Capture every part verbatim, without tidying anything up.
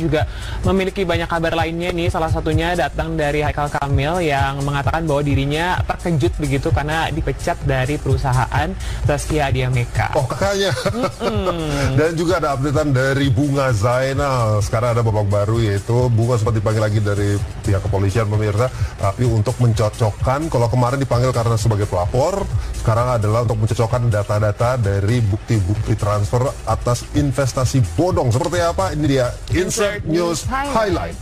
juga memiliki banyak kabar lainnya nih. Salah satunya datang dari Haikal Kamil yang mengatakan bahwa dirinya terkejut begitu karena dipecat dari perusahaan Zaskia Adya Meka. Oh, kakaknya. Dan juga ada updatean dari Bunga Zainal. Sekarang ada babak baru, yaitu Bunga sempat dipanggil lagi dari pihak kepolisian, pemirsa, tapi untuk mencocokkan, kalau kemarin dipanggil karena sebagai pelapor, sekarang adalah untuk mencocokkan data-data dari bukti-bukti transfer atas investasi bodong. Seperti apa? Ini dia Insert News Highlight.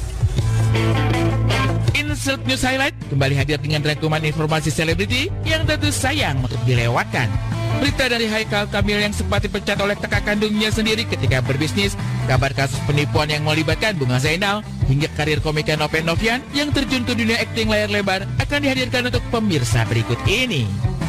Insert News Highlight kembali hadir dengan rangkuman informasi selebriti yang tentu sayang untuk dilewatkan. Berita dari Haikal Kamil yang sempat dipecat oleh kakak kandungnya sendiri ketika berbisnis, kabar kasus penipuan yang melibatkan Bunga Zainal, hingga karir komika Nope Novian yang terjun ke dunia akting layar lebar akan dihadirkan untuk pemirsa berikut ini.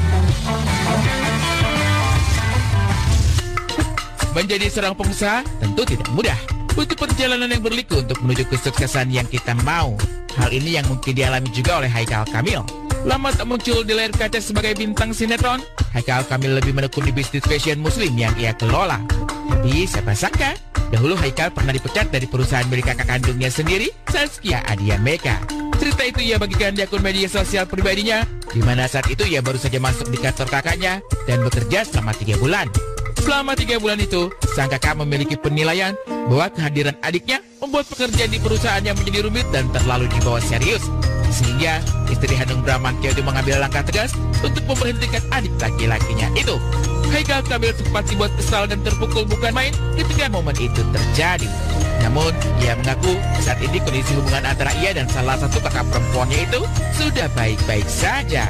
Menjadi seorang pengusaha tentu tidak mudah. Butuh perjalanan yang berliku untuk menuju kesuksesan yang kita mau. Hal ini yang mungkin dialami juga oleh Haikal Kamil. Lama tak muncul di layar kaca sebagai bintang sinetron, Haikal Kamil lebih menekuni bisnis fashion muslim yang ia kelola. Tapi siapa sangka, dahulu Haikal pernah dipecat dari perusahaan milik kakak kandungnya sendiri, Zaskia Adya Meka. Cerita itu ia bagikan di akun media sosial pribadinya, di mana saat itu ia baru saja masuk di kantor kakaknya dan bekerja selama tiga bulan. Selama tiga bulan itu, sang kakak memiliki penilaian bahwa kehadiran adiknya membuat pekerjaan di perusahaannya menjadi rumit dan terlalu dibawa serius. Sehingga istri Hanung Bramantyo itu mengambil langkah tegas untuk memberhentikan adik laki-lakinya itu. Haikal Kamil sempat dibuat kesal dan terpukul bukan main ketika momen itu terjadi. Namun, ia mengaku saat ini kondisi hubungan antara ia dan salah satu kakak perempuannya itu sudah baik-baik saja.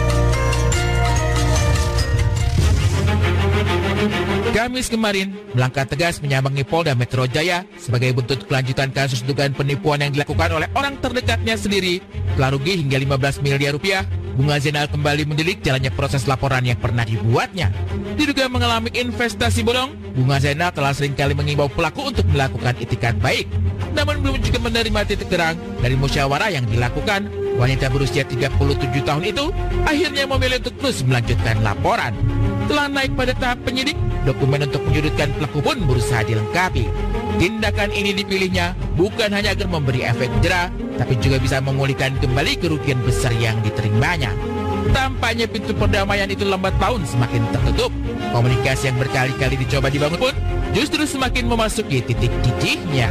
Kamis kemarin, melangkah tegas menyambangi Polda Metro Jaya sebagai bentuk kelanjutan kasus dugaan penipuan yang dilakukan oleh orang terdekatnya sendiri. Telah rugi hingga lima belas miliar rupiah, Bunga Zainal kembali mendelik jalannya proses laporan yang pernah dibuatnya. Diduga mengalami investasi bodong, Bunga Zainal telah seringkali mengimbau pelaku untuk melakukan itikat baik. Namun belum juga menerima titik terang dari musyawarah yang dilakukan. Wanita berusia tiga puluh tujuh tahun itu akhirnya memilih untuk terus melanjutkan laporan. Telah naik pada tahap penyidik, dokumen untuk menyudutkan pelaku pun berusaha dilengkapi. Tindakan ini dipilihnya bukan hanya agar memberi efek jera, tapi juga bisa memulihkan kembali kerugian besar yang diterimanya. Tampaknya pintu perdamaian itu lambat laun semakin tertutup. Komunikasi yang berkali-kali dicoba dibangun pun justru semakin memasuki titik titiknya.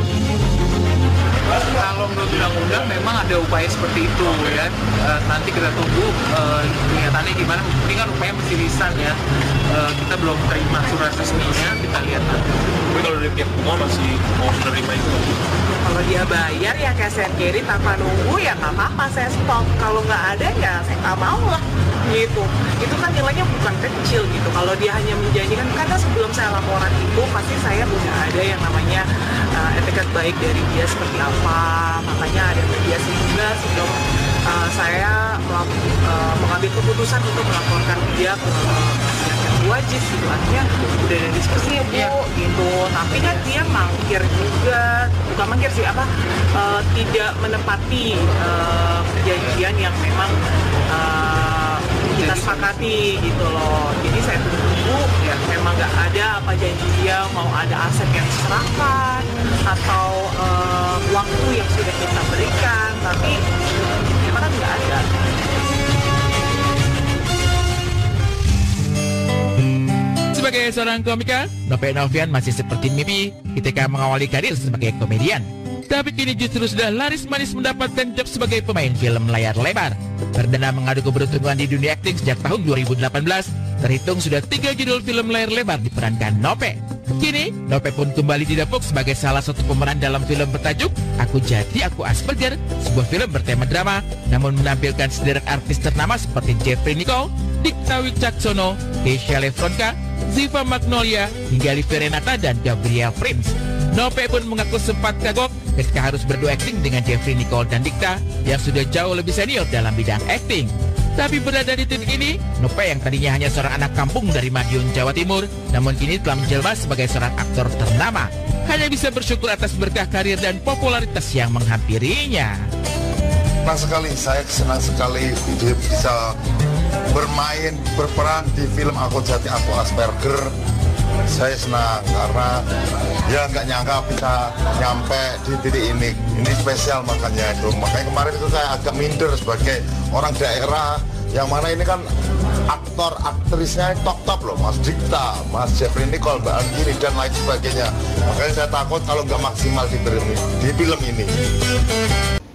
Kalau menurut undang-undang memang ada upaya seperti itu ya. E, nanti kita tunggu e, kenyataannya gimana. Ini kan upaya masih lisan ya. E, kita belum terima surat resminya, kita lihat nanti. Tapi kalau dari pihak Bunga masih mau menerima itu? Kalau dia bayar ya cash and carry tanpa nunggu ya nggak apa-apa, saya stop. Kalau nggak ada ya saya nggak mau lah gitu. Itu kan nilainya bukan kecil gitu. Kalau dia hanya menjanjikan, karena sebelum saya laporan itu pasti saya udah ada yang namanya uh, etiket baik dari dia seperti apa. Makanya ada mediasi juga sebelum uh, saya uh, mengambil keputusan untuk melaporkan dia ke uh, yang wajib gitu. Artinya udah ada diskusi ya Bu ya. Gitu. Tapi kan dia mangkir juga, bukan mangkir sih apa, uh, tidak menepati uh, perjanjian yang memang uh, kita sepakati gitu loh. Jadi saya tunggu ya, memang nggak ada apa janji dia mau ada aset yang diserahkan atau uh, waktu yang sudah kita berikan, tapi memang kan nggak ada. Sebagai seorang komika, Nope Novian masih seperti mimpi ketika mengawali karir sebagai komedian. Tapi kini justru sudah laris manis mendapatkan job sebagai pemain film layar lebar. Perdana mengadu keberuntungan di dunia akting sejak tahun dua ribu delapan belas, terhitung sudah tiga judul film layar lebar diperankan Nope. Kini, Nope pun kembali didapuk sebagai salah satu pemeran dalam film bertajuk Aku Jadi Aku Asperger, sebuah film bertema drama, namun menampilkan sederet artis ternama seperti Jeffrey Nicole, Dikta Wicaksono, Keisha Lefronka, Ziva Magnolia, hingga Livi Renata dan Gabriel Prince. Nope pun mengaku sempat kagok ketika harus berdua akting dengan Jeffrey Nicole dan Dikta yang sudah jauh lebih senior dalam bidang akting. Tapi berada di titik ini, Nope yang tadinya hanya seorang anak kampung dari Madiun, Jawa Timur, namun kini telah menjelma sebagai seorang aktor ternama. Hanya bisa bersyukur atas berkah karir dan popularitas yang menghampirinya. Senang sekali, saya senang sekali bisa bermain, berperan di film Aku Jadi Aku Asperger. Saya senang karena ya nggak nyangka bisa nyampe di titik ini. Ini spesial makanya itu. Makanya kemarin itu saya agak minder sebagai orang daerah yang mana ini kan aktor aktrisnya top-top loh, Mas Dikta, Mas Jeffrey Nicole, Mbak Angini dan lain sebagainya. Makanya saya takut kalau nggak maksimal di film, di film ini.